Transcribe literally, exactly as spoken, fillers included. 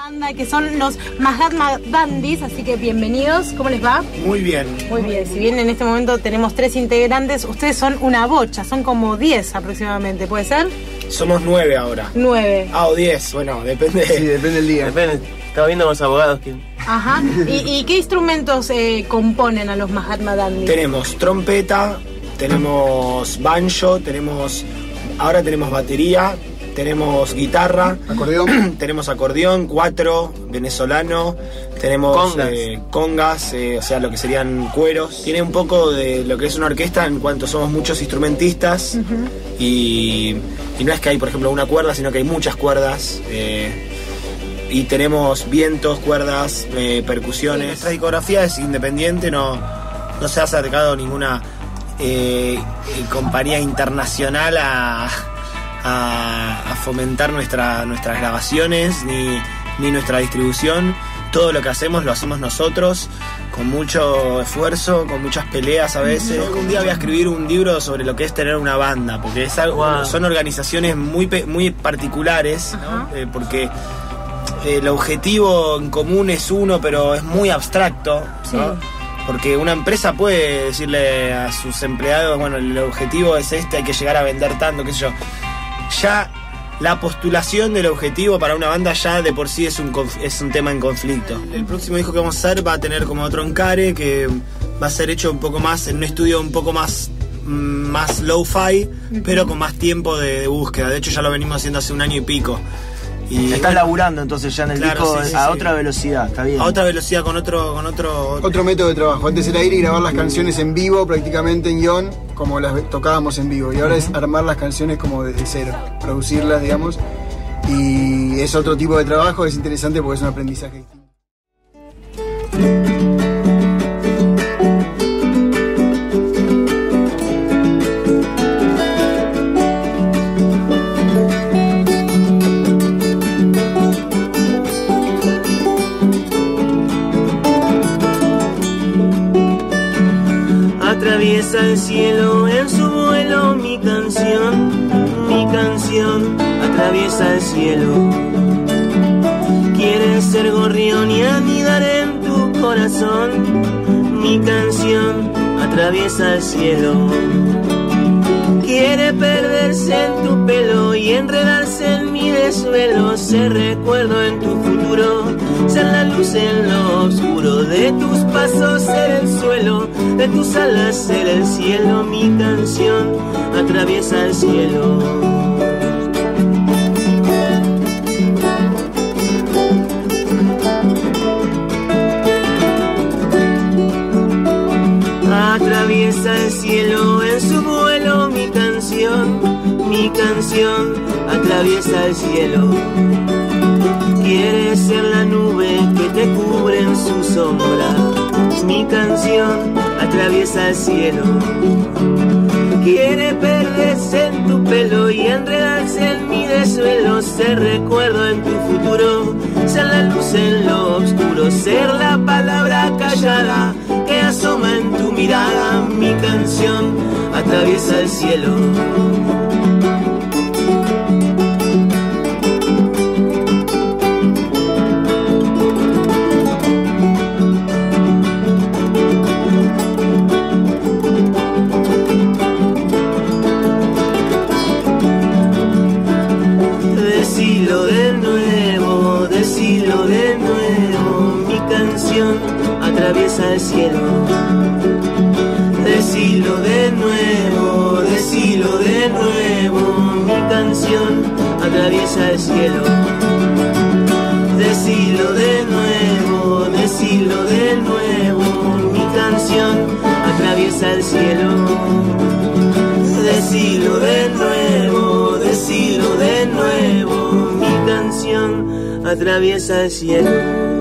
banda que son los Mahatma Dandis, así que bienvenidos. ¿Cómo les va? Muy bien. Muy bien. Si bien en este momento tenemos tres integrantes, ustedes son una bocha, son como diez aproximadamente, ¿puede ser? Somos nueve ahora. Nueve. Ah, o diez, bueno, depende. Sí, depende del día. Depende. Estaba viendo con los abogados que... Ajá. ¿Y, y qué instrumentos eh, componen a los Mahatma Dandis? Tenemos trompeta, tenemos banjo, tenemos... Ahora tenemos batería, tenemos guitarra, acordeón, tenemos acordeón, cuatro, venezolano, tenemos congas, eh, congas eh, o sea, lo que serían cueros. Tiene un poco de lo que es una orquesta en cuanto somos muchos instrumentistas. Uh-huh. y, y no es que hay, por ejemplo, una cuerda, sino que hay muchas cuerdas. Eh, y tenemos vientos, cuerdas, eh, percusiones. Sí. Nuestra discografía es independiente, no, no se ha acercado ninguna eh, eh, compañía internacional a... A, a fomentar nuestra, nuestras grabaciones ni, ni nuestra distribución. Todo lo que hacemos lo hacemos nosotros, con mucho esfuerzo, con muchas peleas a veces. Yo algún día voy a escribir un libro sobre lo que es tener una banda, porque es algo, wow. Son organizaciones muy, muy particulares, ¿no? eh, porque el objetivo en común es uno, pero es muy abstracto, ¿no? Sí. Porque una empresa puede decirle a sus empleados, bueno, el objetivo es este, hay que llegar a vender tanto, qué sé yo. Ya la postulación del objetivo para una banda ya de por sí es un, es un tema en conflicto. El próximo disco que vamos a hacer va a tener como otro encare, que va a ser hecho un poco más, en un estudio un poco más, más lo-fi, uh-huh. pero con más tiempo de, de búsqueda. De hecho ya lo venimos haciendo hace un año y pico. Y estás bueno, laburando entonces ya en el claro, disco sí, sí, a sí. otra velocidad, está bien. A otra velocidad, con otro, con otro... Otro método de trabajo. Antes era ir y grabar las canciones en vivo, prácticamente en guión, como las tocábamos en vivo. Y ahora uh-huh. es armar las canciones como desde cero, producirlas, digamos. Y es otro tipo de trabajo, es interesante porque es un aprendizaje distinto. Atraviesa el cielo en su vuelo, mi canción, mi canción, atraviesa el cielo. Quieres ser gorrión y anidar en tu corazón, mi canción, atraviesa el cielo. Quiere perderse en tu pelo y enredarse en mi desvelo, ser recuerdo en tu futuro, ser la luz en lo oscuro, de tus pasos ser el suelo, de tus alas ser el cielo, mi canción atraviesa el cielo. Atraviesa el cielo en su vuelo, mi canción, mi canción atraviesa el cielo. Quiere ser la nube que te cubre en su sombra, mi canción atraviesa el cielo. Quiere perderse en tu pelo y enredarse en mi desvelo, ser recuerdo en tu futuro, ser la luz en lo oscuro, ser la palabra callada que asoma en tu mirada, mi canción atraviesa el cielo. Decilo de nuevo, decilo de nuevo, mi canción atraviesa el cielo. Decilo de nuevo, decilo de nuevo, mi canción atraviesa el cielo. Decilo de nuevo, decilo de nuevo, mi canción atraviesa el cielo. Decilo de nuevo, decilo de nuevo, mi canción atraviesa el cielo.